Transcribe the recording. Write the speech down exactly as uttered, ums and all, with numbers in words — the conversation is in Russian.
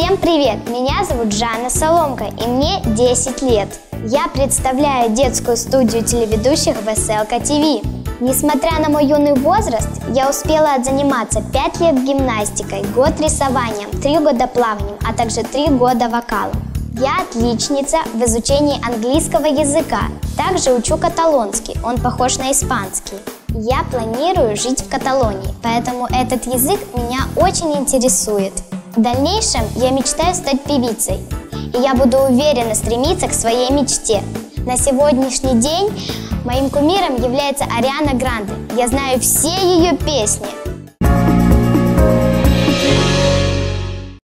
Всем привет! Меня зовут Жанна Соломка, и мне десять лет. Я представляю детскую студию телеведущих Веселка ТВ. Несмотря на мой юный возраст, я успела отзаниматься пять лет гимнастикой, год рисованием, три года плаванием, а также три года вокалом. Я отличница в изучении английского языка. Также учу каталонский, он похож на испанский. Я планирую жить в Каталонии, поэтому этот язык меня очень интересует. В дальнейшем я мечтаю стать певицей, и я буду уверенно стремиться к своей мечте. На сегодняшний день моим кумиром является Ариана Гранде. Я знаю все ее песни.